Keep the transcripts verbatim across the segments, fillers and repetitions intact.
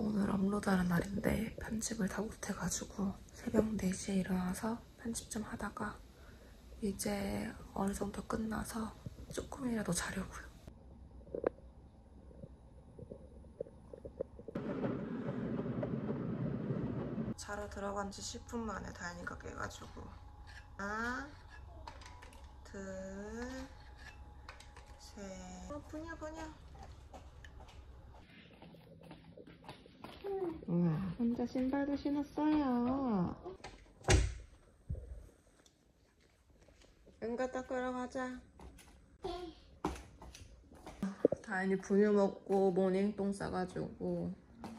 오늘 업로드하는 날인데 편집을 다 못해가지고 새벽 네 시에 일어나서 편집 좀 하다가 이제 어느 정도 끝나서 조금이라도 자려고요. 자러 들어간 지 십 분 만에 다현이가 깨가지고 하나, 둘, 셋. 어, 부냐 부냐. 우와, 혼자 신발도 신었어요. 응가 닦으러 가자. 다현이 분유 먹고 모닝똥 싸가지고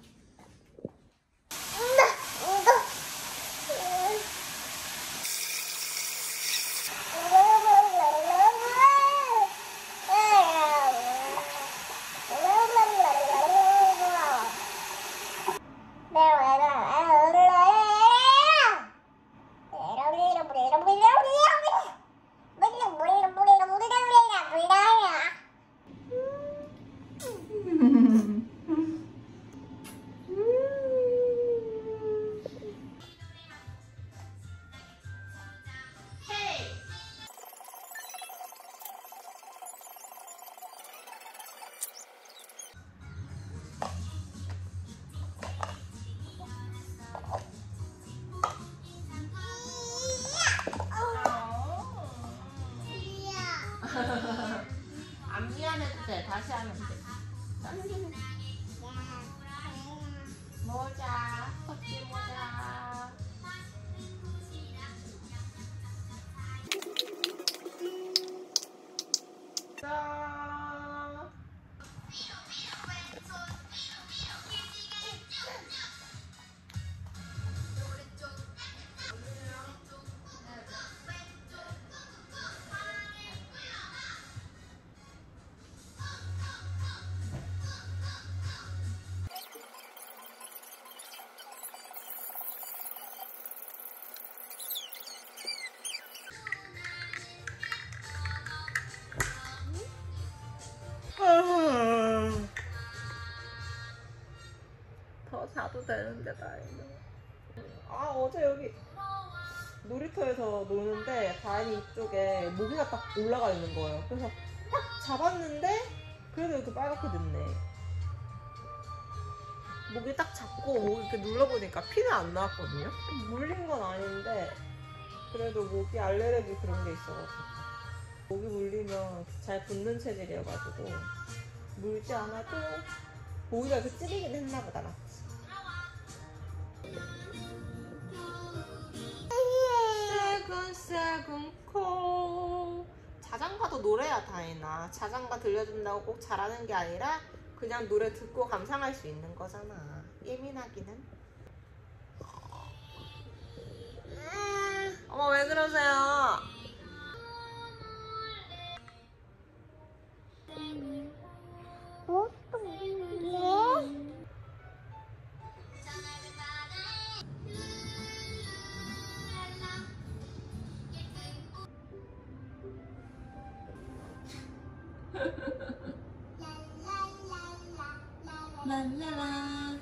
안 미안해도 돼. 다시 하면 돼. 모자, 토끼 모자. 짠. 더 자도 되는데 다행이다. 아, 어제 여기 놀이터에서 노는데 다행히 이쪽에 모기가 딱 올라가 있는 거예요. 그래서 딱 잡았는데 그래도 이렇게 빨갛게 됐네. 모기 딱 잡고 모기 이렇게 눌러보니까 피는 안 나왔거든요. 물린 건 아닌데 그래도 모기 알레르기 그런 게 있어가지고 모기 물리면 잘 붙는 체질이어가지고 물지 않아도 모기가 이렇게 찌르긴 했나 보다. 맞지? 새근새근 코. 자장가도 노래야 다혜나. 자장가 들려준다고 꼭 잘하는 게 아니라 그냥 노래 듣고 감상할 수 있는 거잖아. 예민하기는. 어머, 왜 그러세요? 랄라라.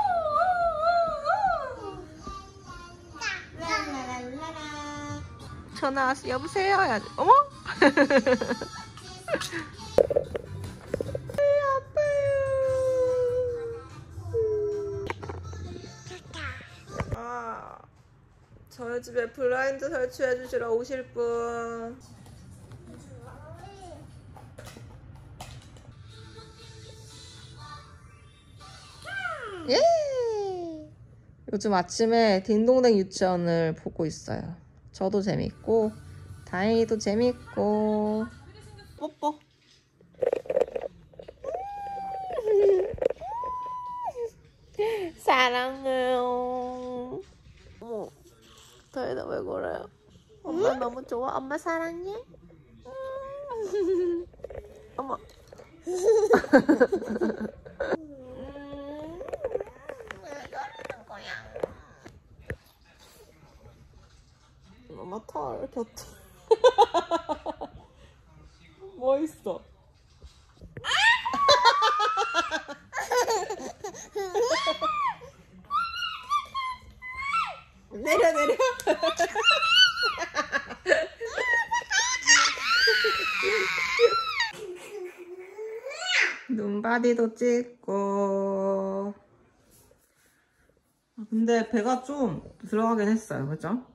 랄라랄라라. 전화 왔어. 여보세요? 해야지. 어머? 아, 저희 집에 블라인드 설치해 주시러 오실 분. 예! 요즘 아침에 딩동댕 유치원을 보고 있어요. 저도 재밌고 다행히도 재밌고. 뽀뽀. 사랑해요. 어머, 다혜나 왜 그래요? 엄마 응? 너무 좋아? 엄마 사랑해? 어머. 엄마 털 곁털. 뭐 있어? 내려 내려. 눈바디도 찍고. 근데 배가 좀 들어가긴 했어요, 그죠?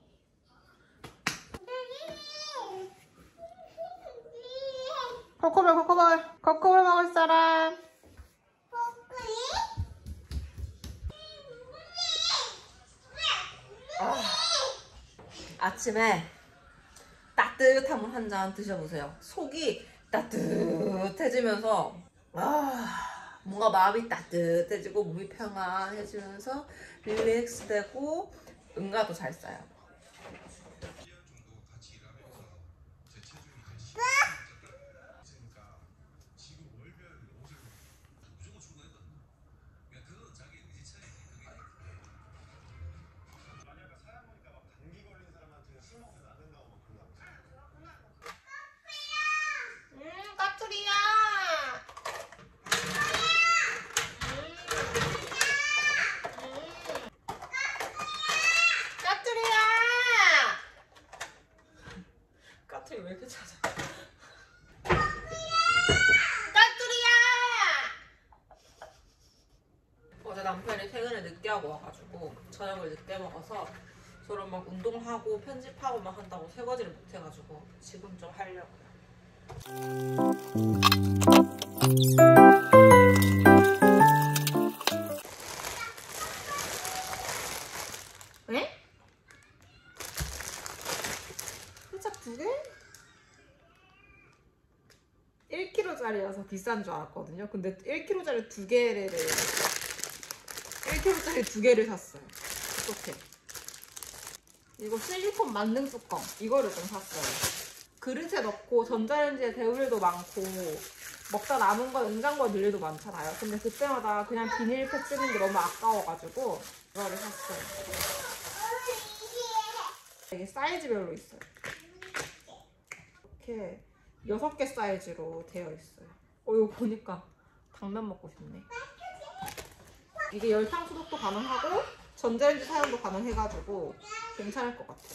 코코볼 코코볼 코코볼 먹을 사람. 아, 아침에 따뜻한 물 한 잔 드셔보세요. 속이 따뜻해지면서 아, 뭔가 마음이 따뜻해지고 몸이 평안해지면서 릴렉스 되고 응가도 잘 싸요. 왜 이렇게 찾아? 까뚜리야! 어제 남편이 퇴근을 늦게 하고 와가지고 저녁을 늦게 먹어서 저런 막 운동하고 편집하고 막 한다고 설거지를 못 해가지고 지금 좀 하려고요. 네? 살짝 두 개? 일 킬로그램짜리여서 비싼 줄 알았거든요. 근데 일 킬로그램짜리 두 개를 일 킬로그램짜리 두 개를 샀어요. 어떡해. 이거 실리콘 만능 뚜껑 이거를 좀 샀어요. 그릇에 넣고 전자레인지에 데울 일도 많고 먹다 남은 거 냉장고에 넣을 일도 많잖아요. 근데 그때마다 그냥 비닐팩 쓰는 게 너무 아까워가지고 이거를 샀어요. 이게 사이즈별로 있어요. 이렇게 여섯 개 사이즈로 되어 있어요. 어, 이거 보니까 당면 먹고 싶네. 이게 열탕 소독도 가능하고 전자레인지 사용도 가능해가지고 괜찮을 것 같아요.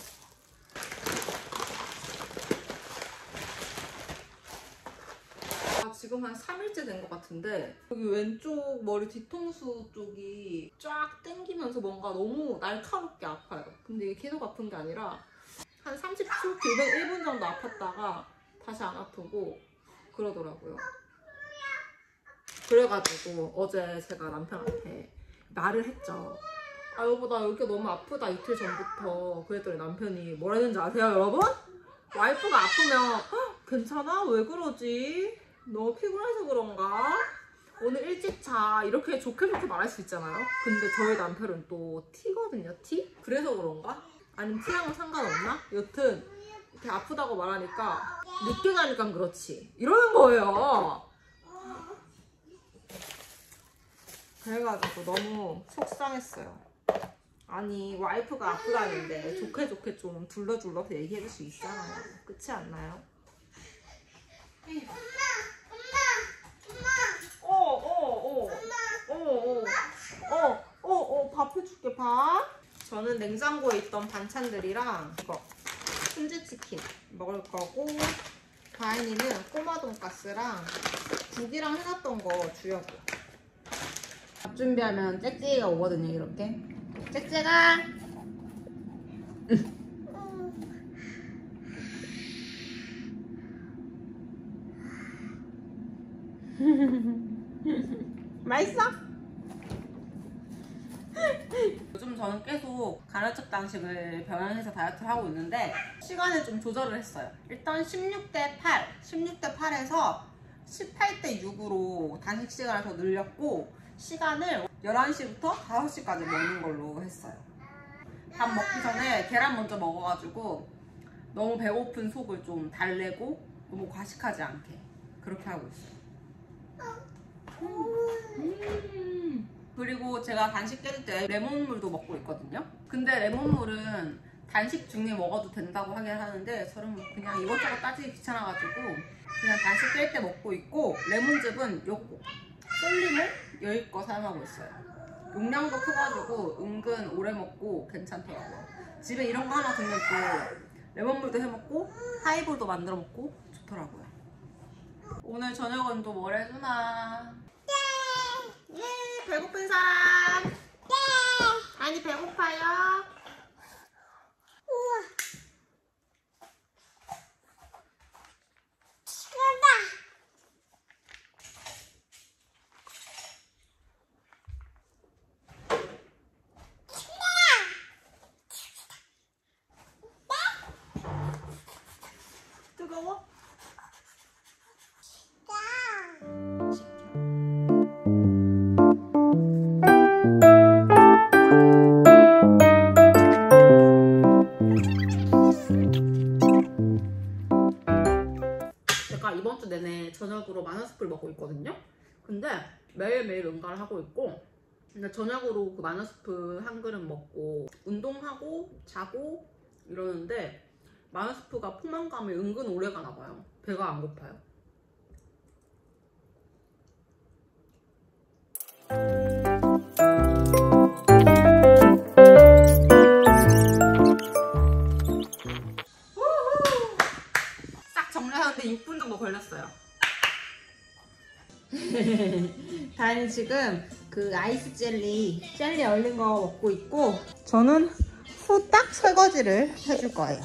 아, 지금 한 삼 일째 된 것 같은데 여기 왼쪽 머리 뒤통수 쪽이 쫙 당기면서 뭔가 너무 날카롭게 아파요. 근데 이게 계속 아픈 게 아니라 한 삼십 초, 길면 일 분 정도 아팠다가 다시 안 아프고 그러더라고요. 그래가지고 어제 제가 남편한테 말을 했죠. 아 여보 나 여기가 너무 아프다 이틀 전부터. 그랬더니 남편이 뭐라 했는지 아세요 여러분? 와이프가 아프면 괜찮아? 왜 그러지? 너무 피곤해서 그런가? 오늘 일찍 자 이렇게 좋게 좋게 말할 수 있잖아요. 근데 저희 남편은 또 T거든요. T? 그래서 그런가? 아니면 T랑은 상관없나? 여튼 이렇게 아프다고 말하니까 늦게 가니까 그렇지 이러는 거예요. 그래가지고 너무 속상했어요. 아니 와이프가 아프다는데 좋게 좋게 좀 둘러둘러서 얘기해줄 수 있잖아요. 그렇지 않나요? 어어어어어어어어 밥 해줄게. 밥. 저는 냉장고에 있던 반찬들이랑 이거 훈제치킨 먹을 거고 다인이는 꼬마 돈가스랑 국이랑 해놨던 거 주려고요. 밥 준비하면 짹짹이가 오거든요. 이렇게 짹짹아 맛있어? 요즘 저는 계속 간헐적 단식을 병행해서 다이어트를 하고 있는데 시간을 좀 조절을 했어요. 일단 십육 대 팔, 십육 대 팔에서 십팔 대 육으로 단식 시간을 더 늘렸고 시간을 열한 시부터 다섯 시까지 먹는 걸로 했어요. 밥 먹기 전에 계란 먼저 먹어가지고 너무 배고픈 속을 좀 달래고 너무 과식하지 않게 그렇게 하고 있어요. 음. 그리고 제가 단식 깰 때 레몬물도 먹고 있거든요. 근데 레몬물은 단식 중에 먹어도 된다고 하긴 하는데 저는 그냥 이것저것 따지기 귀찮아가지고 그냥 단식 깰 때 먹고 있고 레몬즙은 요거 솔림을 여기껏 사용하고 있어요. 용량도 커가지고 은근 오래 먹고 괜찮더라고요. 집에 이런 거 하나 두면 또 레몬물도 해먹고 하이볼도 만들어 먹고 좋더라고요. 오늘 저녁은 또 뭘 해주나? 예! 예! 배고픈 사람! 예! 아니 배고파요? 우와! 뜨거워? 제가 이번 주 내내 저녁으로 마늘스프를 먹고 있거든요. 근데 매일매일 응가를 하고 있고, 근데 저녁으로 그 마늘스프 한 그릇 먹고 운동하고 자고 이러는데 마늘스프가 포만감이 은근 오래 가나 봐요. 배가 안 고파요. 싹 정리하는데 육 분 정도 걸렸어요. 다현이 지금 그 아이스 젤리 젤리 얼린 거 먹고 있고, 저는 후딱 설거지를 해줄 거예요.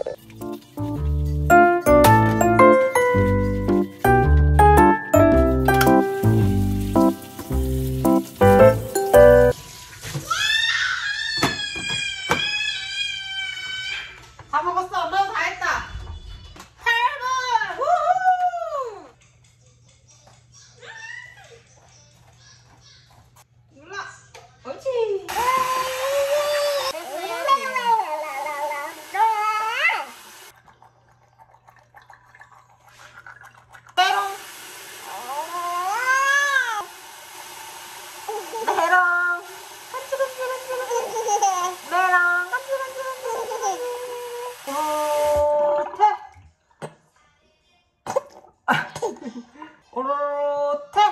다 먹었어. 엄마도 다 했다. 팔 분! 우후! 눌러. 옳지. 메롱. 메롱. 메롱. 오로테.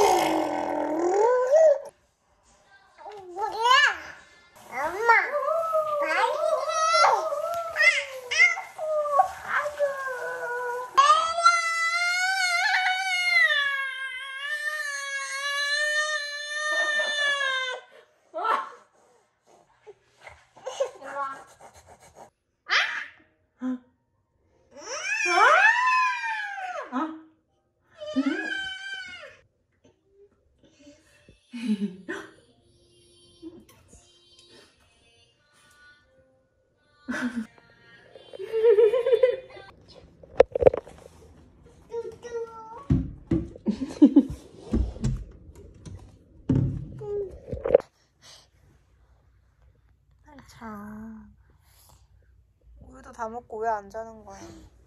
자, 우유도 다 먹고 왜 안 자는 거야?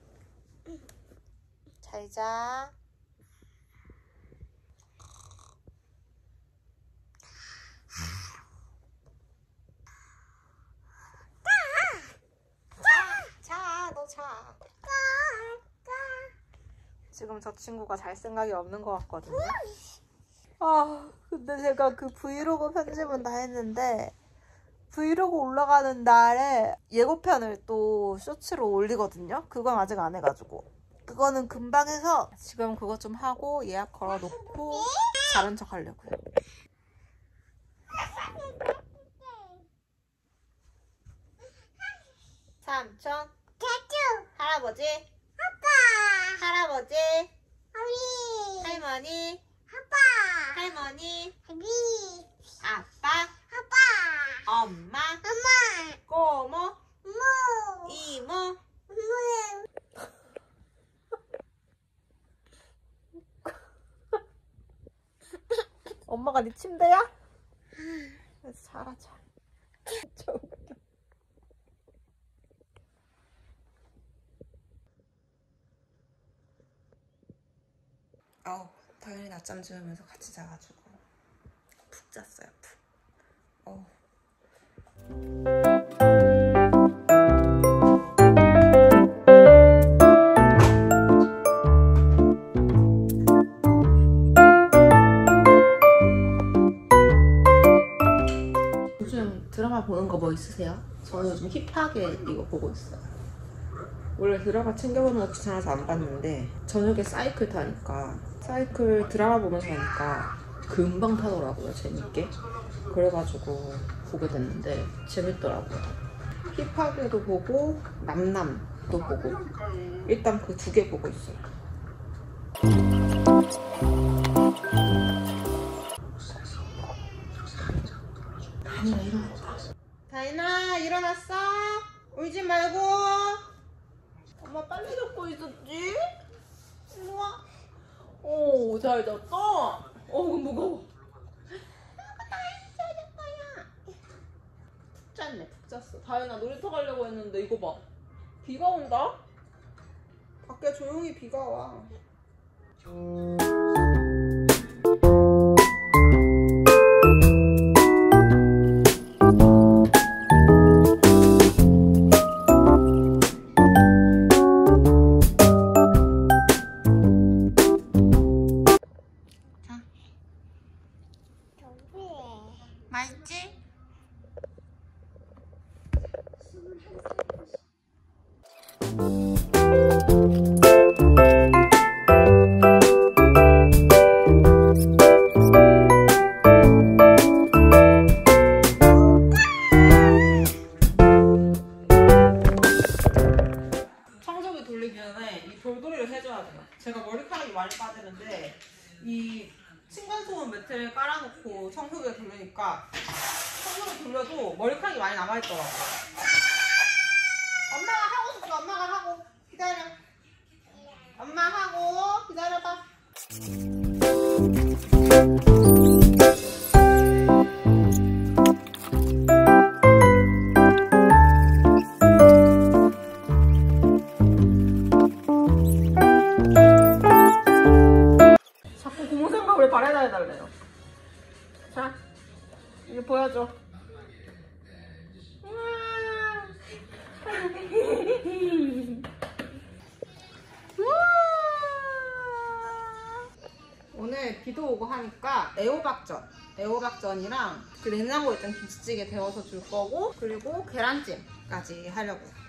잘 자. 자, 너 자. 지금 저 친구가 잘 생각이 없는 것 같거든요. 아, 근데 제가 그 브이로그 편집은 다 했는데 브이로그 올라가는 날에 예고편을 또 쇼츠로 올리거든요. 그건 아직 안 해가지고 그거는 금방 해서 지금 그거 좀 하고 예약 걸어놓고 자는 척 하려고요. 삼촌, 할아버지, 아빠, 할아버지, 할머니, 할머니, 아빠, 할머니, 아빠, 아빠, 엄마, 엄마, 고모, 모, 이모, 모. 엄마가 네 침대야? 그래서 자라 자. 진짜 웃겨. 아우, 당연히 낮잠 지으면서 같이 자가지고 푹 잤어요. 푹. 어우. 보는 거 뭐 있으세요? 저는 요즘 힙하게 이거 보고 있어요. 원래 드라마 챙겨보는 거 귀찮아서 안 봤는데 저녁에 사이클 타니까 사이클 드라마 보면서 하니까 금방 타더라고요. 재밌게. 그래가지고 보게 됐는데 재밌더라고요. 힙하게도 보고 남남도 보고 일단 그 두 개 보고 있어요. 다인아 일어났다. 다인아 일어났어? 울지 말고. 엄마 빨리 잡고 있었지? 우와. 오, 잘 잤다. 어, 무거워. 다인 잘 잤어요. 푹 잤네, 푹 잤어. 다인아 놀이터 가려고 했는데 이거 봐. 비가 온다? 밖에 조용히 비가 와. 맛있지? 청소기 돌리기 전에 이 돌돌이를 해줘야 돼요. 제가 머리카락이 많이 빠지는데 이 층간소음 매트를 깔아놓고 청소기를 돌리니까 청소기 돌려도 머리카락이 많이 남아있더라고요. 엄마가 하고 싶어. 엄마가 하고 기다려. 엄마 하고 기다려봐. 자꾸 고무 생각을 바래다 해달래요. 자, 이제 보여줘. 오늘 비도 오고 하니까 애호박전, 애호박전이랑 그 냉장고에 있던 김치찌개 데워서 줄 거고, 그리고 계란찜까지 하려고요.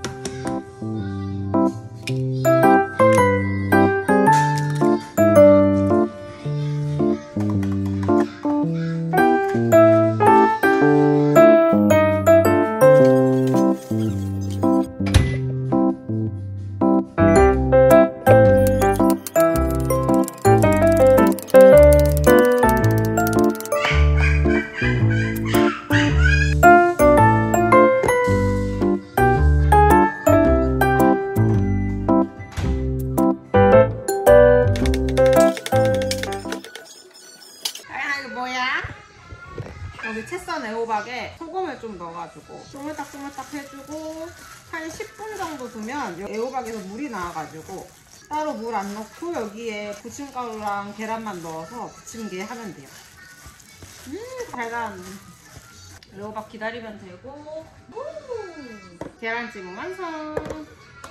여기 채 썬 애호박에 소금을 좀 넣어가지고 쪼물딱쪼물딱 해주고 한 십 분 정도 두면 애호박에서 물이 나와가지고 따로 물 안 넣고 여기에 부침가루랑 계란만 넣어서 부침개 하면 돼요. 음, 달달한 애호박 기다리면 되고. 음, 계란찜은 완성.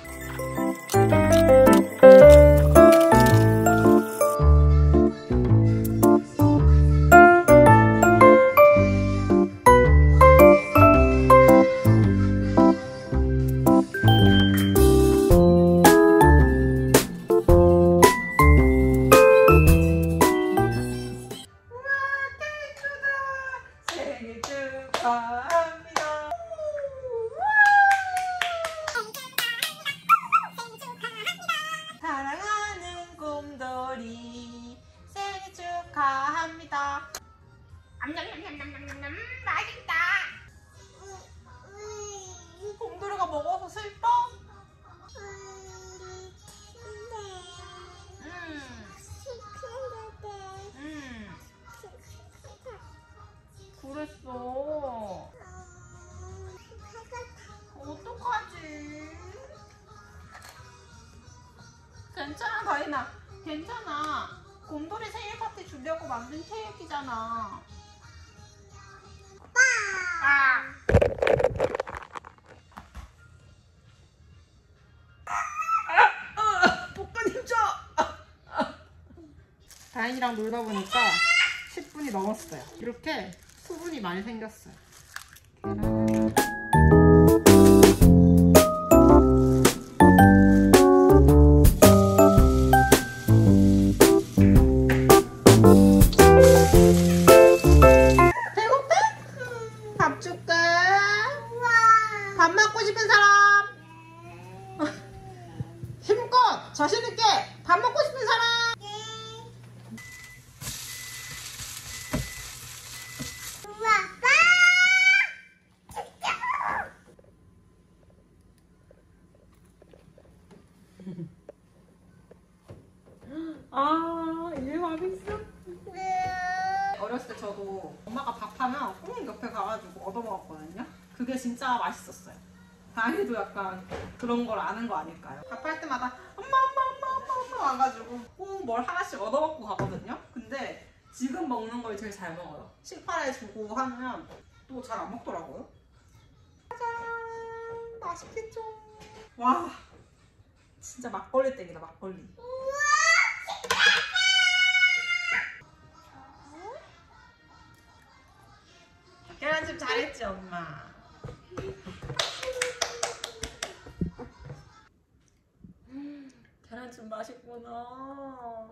사랑하는 곰돌이 생일 축하합니다. 암냠냠냠냠냠냠 맛있다. 곰돌이가 먹어서 슬퍼? 음. 음. 그랬어. 어떡하지? 괜찮아, 다인아. 괜찮아. 곰돌이 생일 파티 주려고 만든 케이크잖아. 아. 복근 힘줘. 다인이랑 놀다 보니까 십 분이 넘었어요. 이렇게 수분이 많이 생겼어요. 밥 줄게. 밥 먹고 싶은 사람. 힘껏 자신 있게 밥 먹고 싶은 사람. 아, 이제 밥 있어? 어렸을 때 저도 엄마가 밥하면 꼭 옆에 가가지고 얻어먹었거든요. 그게 진짜 맛있었어요. 다행히도 약간 그런 걸 아는 거 아닐까요? 밥할 때마다 엄마 엄마 엄마 엄마 엄마 와가지고 꼭 뭘 하나씩 얻어먹고 가거든요. 근데 지금 먹는 걸 제일 잘 먹어요. 식판에 주고 하면 또 잘 안 먹더라고요. 짜잔, 맛있겠죠? 와, 진짜 막걸리 땡이다, 막걸리. 계란찜 잘했지, 엄마? 음, 계란찜 맛있구나.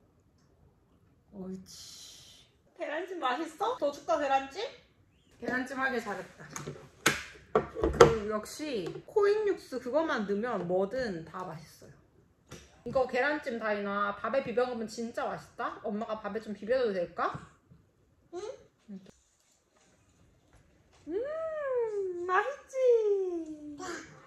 옳지. 계란찜 맛있어? 더 줄까, 계란찜? 계란찜 하길 잘했다. 그 역시 코인 육수 그것만 넣으면 뭐든 다 맛있어요. 이거 계란찜 다이나 밥에 비벼 먹으면 진짜 맛있다. 엄마가 밥에 좀 비벼도 될까? 응? 음, 맛있지?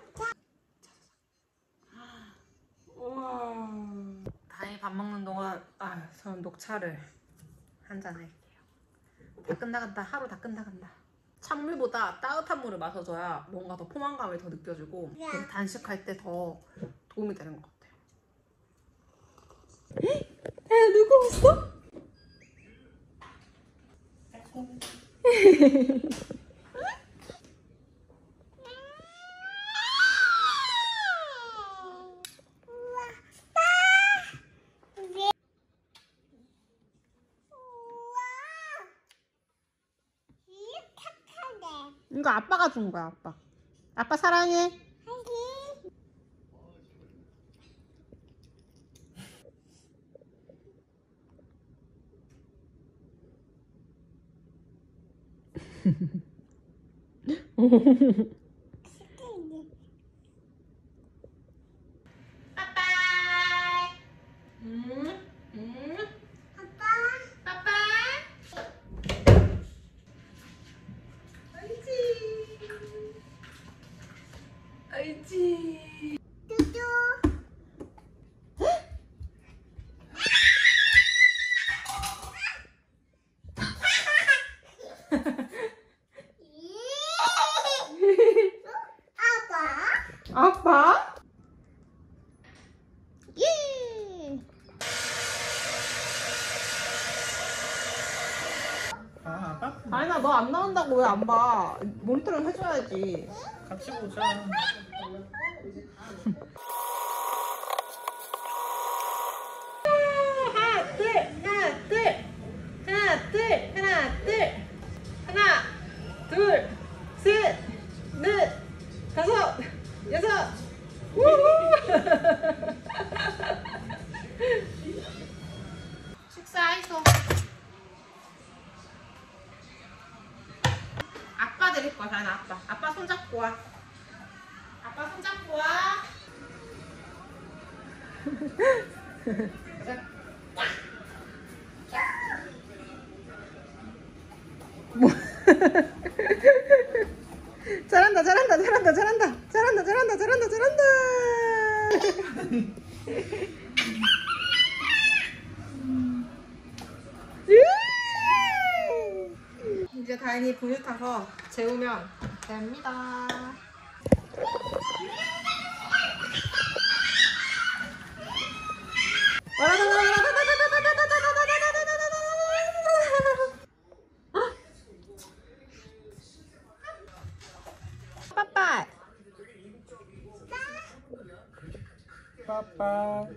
우와. 다이 밥 먹는 동안 아, 저는 녹차를 한잔 할게요. 다 끝나간다. 하루 다 끝나간다. 찬물보다 따뜻한 물을 마셔줘야 뭔가 더 포만감이 더 느껴지고 그래서 단식할 때 더 도움이 되는 것 같아요. 에? 누구 왔어? 이거 아빠가 준 거야, 아빠. 아빠 사랑해. 빠빠이. 음, 음. 아빠. 빠빠이. 알지. 알지. 뚜뚜. 아빠? 예! 아니나 너 안 나온다고 왜 안 봐? 모니터링 해줘야지. 같이 보자. 하나 둘 하나 둘 하나 둘 하나 둘 하나 둘 셋 넷 다섯 여섯 식사했어. 아빠 드릴 거야. 나 아빠 아빠 손잡고 와. 아빠 손잡고 와. 뭐? 잘한다 잘한다 잘한다 잘한다 잘한다 잘한다 잘한다 잘한다. 이제 다행히 분유 타서 재우면 됩니다. 빠빠. 빠빠.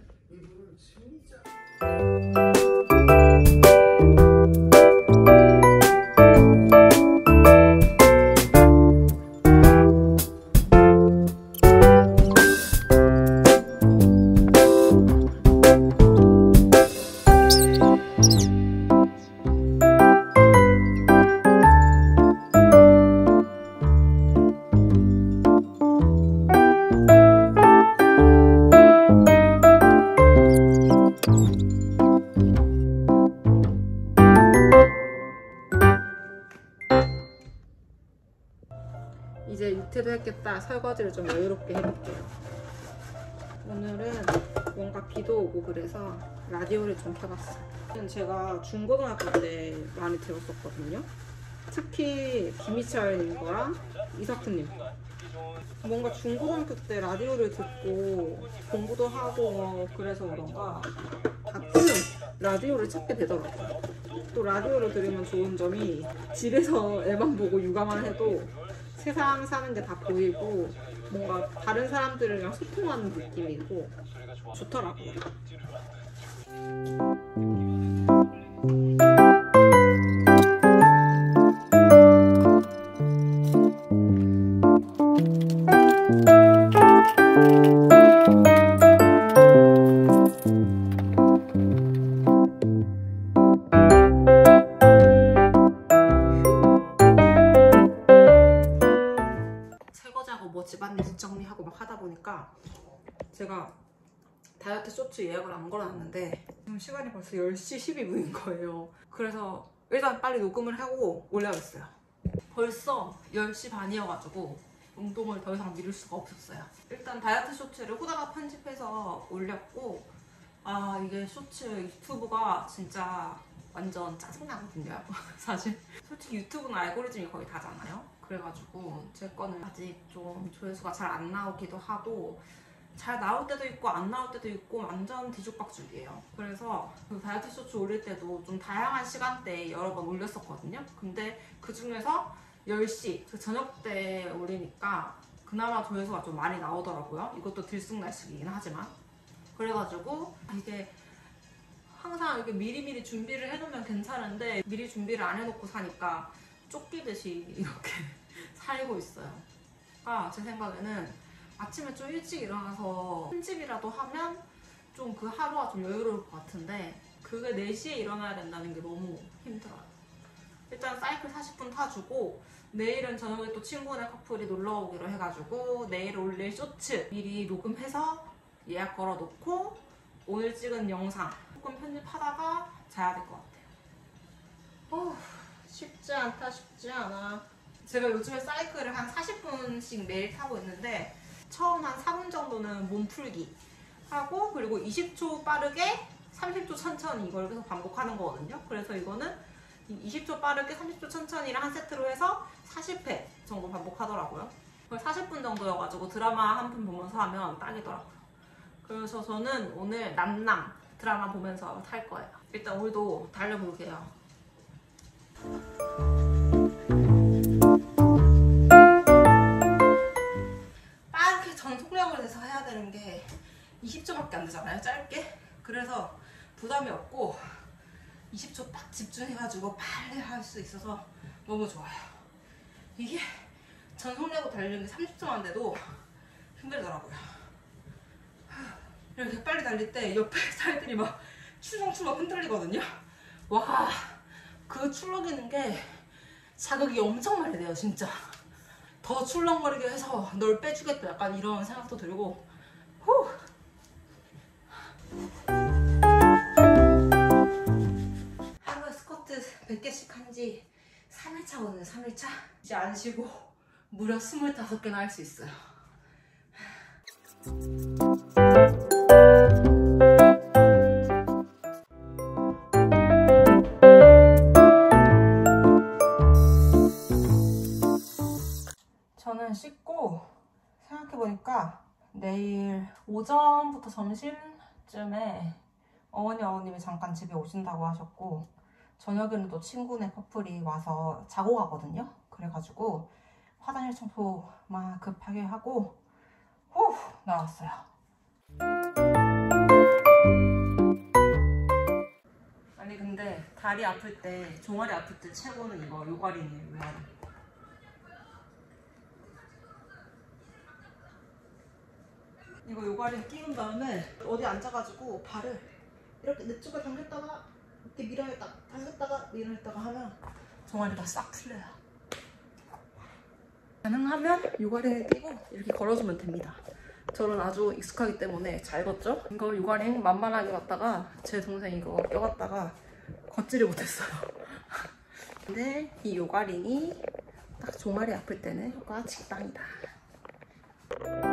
이제 육퇴도 했겠다. 설거지를 좀 여유롭게 해볼게요. 오늘은 뭔가 비도 오고 그래서 라디오를 좀 켜봤어요. 제가 중고등학교 때 많이 들었었거든요. 특히 김희철님 거랑 이석훈님 거. 뭔가 중고등학교 때 라디오를 듣고 공부도 하고 뭐 그래서 그런가 가끔 라디오를 찾게 되더라고요. 또 라디오를 들으면 좋은 점이 집에서 애만 보고 육아만 해도 세상 사는 게 다 보이고 뭔가 다른 사람들이랑 소통하는 느낌이고 좋더라고요. 뭐 집안일 정리하고 막 하다 보니까 제가 다이어트 쇼츠 예약을 안 걸어놨는데 지금 시간이 벌써 열 시 십이 분인 거예요. 그래서 일단 빨리 녹음을 하고 올려야겠어요. 벌써 열 시 반이어가지고 운동을 더 이상 미룰 수가 없었어요. 일단 다이어트 쇼츠를 후다가 편집해서 올렸고 아 이게 쇼츠 유튜브가 진짜 완전 짜증나거든요. 사실 솔직히 유튜브는 알고리즘이 거의 다잖아요. 그래가지고 제 거는 아직 좀 조회수가 잘 안 나오기도 하고 잘 나올 때도 있고 안 나올 때도 있고 완전 뒤죽박죽이에요. 그래서 그 다이어트 쇼츠 올릴 때도 좀 다양한 시간대에 여러 번 올렸었거든요. 근데 그 중에서 열 시 그 저녁 때 올리니까 그나마 조회수가 좀 많이 나오더라고요. 이것도 들쑥날쑥이긴 하지만. 그래가지고 이게 항상 이렇게 미리미리 준비를 해놓으면 괜찮은데 미리 준비를 안 해놓고 사니까 쫓기듯이 이렇게 살고 있어요. 그러니까 제 생각에는 아침에 좀 일찍 일어나서 편집이라도 하면 좀 그 하루가 좀 여유로울 것 같은데 그게 네 시에 일어나야 된다는 게 너무 힘들어요. 일단 사이클 사십 분 타주고 내일은 저녁에 또 친구네 커플이 놀러 오기로 해가지고 내일 올릴 쇼츠 미리 녹음해서 예약 걸어놓고 오늘 찍은 영상 조금 편집하다가 자야 될 것 같아요. 어, 쉽지 않다 쉽지 않아. 제가 요즘에 사이클을 한 사십 분씩 매일 타고 있는데 처음 한 사 분 정도는 몸풀기 하고 그리고 이십 초 빠르게 삼십 초 천천히 이걸 계속 반복하는 거거든요. 그래서 이거는 이십 초 빠르게 삼십 초 천천히를 한 세트로 해서 사십 회 정도 반복하더라고요. 사십 분 정도여가지고 드라마 한 편 보면서 하면 딱이더라고요. 그래서 저는 오늘 남남 드라마 보면서 탈 거예요. 일단 오늘도 달려볼게요. 빠르게 전속력을 내서 해야 되는 게 이십 초밖에 안 되잖아요, 짧게. 그래서 부담이 없고 이십 초 딱 집중해가지고 빨리 할 수 있어서 너무 좋아요. 이게 전속력으로 달리는 게 삼십 초만 돼도 힘들더라고요. 이렇게 빨리 달릴 때 옆에 살들이 막 추렁추렁 흔들리거든요. 와, 그 출렁이는 게 자극이 엄청 많이 돼요, 진짜. 더 출렁거리게 해서 널 빼주겠다 약간 이런 생각도 들고. 후. 하루에 스쿼트 백 개씩 한 지 삼 일 차거든요, 삼 일 차. 이제 안 쉬고 무려 스물다섯 개나 할 수 있어요. 저는 씻고 생각해보니까 내일 오전부터 점심쯤에 어머니 아버님이 잠깐 집에 오신다고 하셨고 저녁에는 또 친구네 커플이 와서 자고 가거든요. 그래가지고 화장실 청소 막 급하게 하고 후 나왔어요. 아니 근데 다리 아플 때 종아리 아플 때 최고는 이거 요가린이에요. 요가린. 이거 요가린 끼운 다음에 어디 앉아가지고 발을 이렇게 내 쪽에 당겼다가 이렇게 밀어냈다 당겼다가 밀어냈다가 하면 종아리가 싹 풀려요. 가능하면 요가린을 끼고 이렇게 걸어주면 됩니다. 저는 아주 익숙하기 때문에 잘 걷죠? 이거 요가링 만만하게 갔다가 제 동생 이거 껴갔다가 걷지를 못했어요. 근데 이 요가링이 딱 종아리 아플 때는 효과가 직방이다.